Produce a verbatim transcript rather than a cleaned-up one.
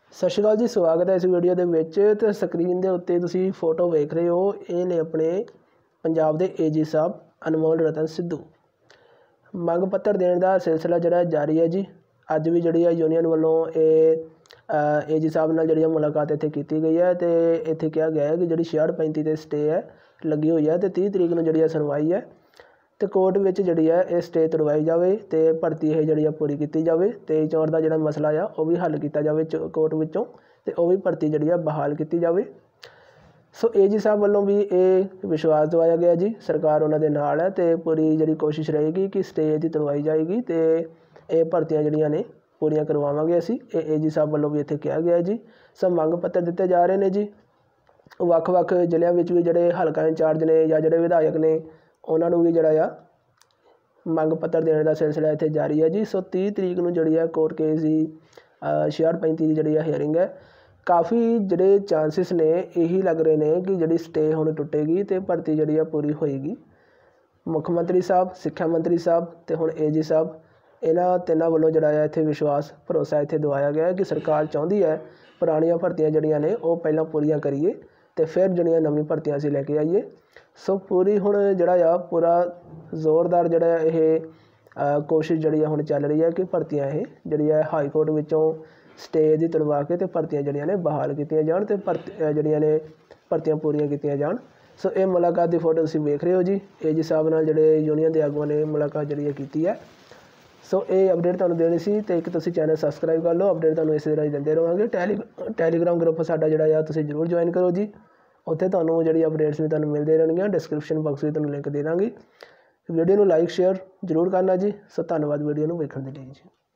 ਸਤਿ ਸ਼੍ਰੀ ਅਕਾਲ ਜੀ। ਸਵਾਗਤ ਹੈ ਇਸ ਵੀਡੀਓ ਦੇ ਵਿੱਚ। ਤੇ ਸਕਰੀਨ ਦੇ ਉੱਤੇ ਤੁਸੀਂ ਫੋਟੋ ਵੇਖ ਰਹੇ ਹੋ, ਇਹ ਨੇ ਆਪਣੇ ਪੰਜਾਬ ਦੇ ਏਜੀ ਸਾਹਿਬ ਅਨਮੋਲ ਰਤਨ ਸਿੱਧੂ। ਮੰਗ ਪੱਤਰ ਦੇਣ ਦਾ ਸਿਲਸਿਲਾ ਜਿਹੜਾ ਜਾਰੀ ਹੈ ਜੀ। ਅੱਜ ਵੀ ਜਿਹੜੀ ਹੈ ਯੂਨੀਅਨ ਵੱਲੋਂ ਇਹ ਏਜੀ ਸਾਹਿਬ ਨਾਲ ਜਿਹੜੀ ਮੁਲਾਕਾਤ ਇੱਥੇ ਕੀਤੀ ਗਈ ਹੈ ਤੇ ਇੱਥੇ ਕਿਹਾ ਗਿਆ ਹੈ ਕਿ ਜਿਹੜੀ ਛਿਆਹਠ ਪੈਂਤੀ 'ਤੇ ਸਟੇ ਹੈ ਲੱਗੀ ਹੋਈ ਹੈ ਤੇ ਤੀਹ ਤਰੀਕ ਨੂੰ ਜਿਹੜੀ ਹੈ ਸੁਣਵਾਈ ਹੈ ਤੇ ਕੋਰਟ ਵਿੱਚ ਜਿਹੜੀ ਹੈ ਇਹ ਸਟੇ ਤੁੜਵਾਈ ਜਾਵੇ ਤੇ ਭਰਤੀ ਇਹ ਜਿਹੜੀ ਆ ਪੂਰੀ ਕੀਤੀ ਜਾਵੇ ਤੇ ਚੋਣ ਦਾ ਜਿਹੜਾ ਮਸਲਾ ਆ ਉਹ ਵੀ ਹੱਲ ਕੀਤਾ ਜਾਵੇ ਕੋਰਟ ਵਿੱਚੋਂ ਤੇ ਉਹ ਵੀ ਭਰਤੀ ਜਿਹੜੀ ਆ ਬਹਾਲ ਕੀਤੀ ਜਾਵੇ। ਸੋ ਏਜੀ ਸਾਹਿਬ ਵੱਲੋਂ ਵੀ ਇਹ ਵਿਸ਼ਵਾਸ ਦਿਵਾਇਆ ਗਿਆ ਜੀ, ਸਰਕਾਰ ਉਹਨਾਂ ਦੇ ਨਾਲ ਹੈ ਤੇ ਪੂਰੀ ਜਿਹੜੀ ਕੋਸ਼ਿਸ਼ ਰਹੇਗੀ ਕਿ ਸਟੇ ਦੀ ਤੁੜਵਾਈ ਜਾਏਗੀ ਤੇ ਇਹ ਭਰਤੀਆਂ ਜਿਹੜੀਆਂ ਨੇ ਪੂਰੀਆਂ ਕਰਵਾਵਾਂਗੇ ਅਸੀਂ। ਇਹ ਏਜੀ ਸਾਹਿਬ ਵੱਲੋਂ ਵੀ ਇੱਥੇ ਕਿਹਾ ਗਿਆ ਜੀ। ਸੋ ਮੰਗ ਪੱਤਰ ਦਿੱਤੇ ਜਾ ਰਹੇ ਨੇ ਜੀ। ਵੱਖ-ਵੱਖ ਜ਼ਿਲ੍ਹਿਆਂ ਵਿੱਚ ਵੀ ਜਿਹੜੇ ਹਲਕਾ ਇੰਚਾਰਜ ਨੇ ਜਾਂ ਜਿਹੜੇ ਵਿਧਾਇਕ ਨੇ ਉਹਨਾਂ ਨੂੰ ਵੀ ਜਿਹੜਾ ਆ ਮੰਗ ਪੱਤਰ ਦੇਣ ਦਾ ਸਿਲਸਿਲਾ ਇੱਥੇ ਜਾਰੀ ਹੈ ਜੀ। ਸੋ ਤੀਹ ਤਰੀਕ ਨੂੰ ਜਿਹੜੀ ਹੈ ਕੋਰਟ ਕੇਸ ਦੀ ਛਿਆਹਠ ਪੈਂਤੀ ਦੀ ਜਿਹੜੀ ਆ ਹੀਅਰਿੰਗ ਹੈ। ਕਾਫੀ ਜਿਹੜੇ ਚਾਂਸਿਸ ਨੇ ਇਹੀ ਲੱਗ ਰਹੇ ਨੇ ਕਿ ਜਿਹੜੀ ਸਟੇ ਹੁਣ ਟੁੱਟੇਗੀ ਤੇ ਭਰਤੀ ਜਿਹੜੀ ਆ ਪੂਰੀ ਹੋਏਗੀ। ਮੁੱਖ ਮੰਤਰੀ ਸਾਹਿਬ, ਸਿੱਖਿਆ ਮੰਤਰੀ ਸਾਹਿਬ ਤੇ ਹੁਣ ਏਜੀ ਸਾਹਿਬ, ਇਹਨਾਂ ਤਿੰਨਾਂ ਵੱਲੋਂ ਜਿਹੜਾ ਆ ਇੱਥੇ ਵਿਸ਼ਵਾਸ ਭਰੋਸਾ ਇੱਥੇ ਦਵਾਇਆ ਗਿਆ ਕਿ ਸਰਕਾਰ ਚਾਹੁੰਦੀ ਹੈ ਪੁਰਾਣੀਆਂ ਭਰਤੀਆਂ ਜਿਹੜੀਆਂ ਨੇ ਉਹ ਪਹਿਲਾਂ ਪੂਰੀਆਂ ਕਰੀਏ ਤੇ ਫਿਰ ਜਿਹੜੀਆਂ ਨਵੀਂ ਭਰਤੀਆਂ ਅਸੀਂ ਲੈ ਕੇ ਆਈਏ। ਸੋ ਪੂਰੀ ਹੁਣ ਜਿਹੜਾ ਆ ਪੂਰਾ ਜ਼ੋਰਦਾਰ ਜਿਹੜਾ ਇਹ ਕੋਸ਼ਿਸ਼ ਜਿਹੜੀ ਆ ਹੁਣ ਚੱਲ ਰਹੀ ਹੈ ਕਿ ਭਰਤੀਆਂ ਇਹ ਜਿਹੜੀ ਹੈ ਹਾਈ ਕੋਰਟ ਵਿੱਚੋਂ ਸਟੇ ਦੀ ਤੁੜਵਾ ਕੇ ਤੇ ਭਰਤੀਆਂ ਜਿਹੜੀਆਂ ਨੇ ਬਹਾਲ ਕੀਤੀਆਂ ਜਾਣ ਤੇ ਭਰਤੀ ਜਿਹੜੀਆਂ ਨੇ ਭਰਤੀਆਂ ਪੂਰੀਆਂ ਕੀਤੀਆਂ ਜਾਣ। ਸੋ ਇਹ ਮੁਲਾਕਾਤ ਦੀ ਫੋਟੋ ਤੁਸੀਂ ਵੇਖ ਰਹੇ ਹੋ ਜੀ। ਏਜੀ ਸਾਹਿਬ ਨਾਲ ਜਿਹੜੇ ਯੂਨੀਅਨ ਦੇ ਆਗੂਆਂ ਨੇ ਮੁਲਾਕਾਤ ਜਿਹੜੀ ਹੈ ਕੀਤੀ ਹੈ। ਸੋ ਇਹ ਅਪਡੇਟ ਤੁਹਾਨੂੰ ਦੇਣੀ ਸੀ ਤੇ ਇੱਕ ਤੁਸੀਂ ਚੈਨਲ ਸਬਸਕ੍ਰਾਈਬ ਕਰ ਲਓ। ਅਪਡੇਟ ਤੁਹਾਨੂੰ ਇਸੇ ਤਰ੍ਹਾਂ ਹੀ ਦਿੰਦੇ ਰਹਾਂਗੇ। ਟੈਲੀ ਟੈਲੀਗ੍ਰਾਮ ਗਰੁੱਪ ਸਾਡਾ ਜਿਹੜਾ ਆ ਤੁਸੀਂ ਜ਼ਰੂਰ ਜੁਆਇਨ ਕਰੋ ਜੀ। ਉੱਥੇ ਤੁਹਾਨੂੰ ਜਿਹੜੀ ਅਪਡੇਟਸ ਵੀ ਤੁਹਾਨੂੰ ਮਿਲਦੇ ਰਹਿਣਗੀਆਂ। ਡਿਸਕ੍ਰਿਪਸ਼ਨ ਬਾਕਸ ਵਿੱਚ ਤੁਹਾਨੂੰ ਲਿੰਕ ਦੇ ਦਾਂਗੇ। ਵੀਡੀਓ ਨੂੰ ਲਾਈਕ ਸ਼ੇਅਰ ਜ਼ਰੂਰ ਕਰਨਾ ਜੀ। ਸੋ ਧੰਨਵਾਦ ਵੀਡੀਓ ਨੂੰ ਵੇਖਣ ਦੇ ਲਈ ਜੀ।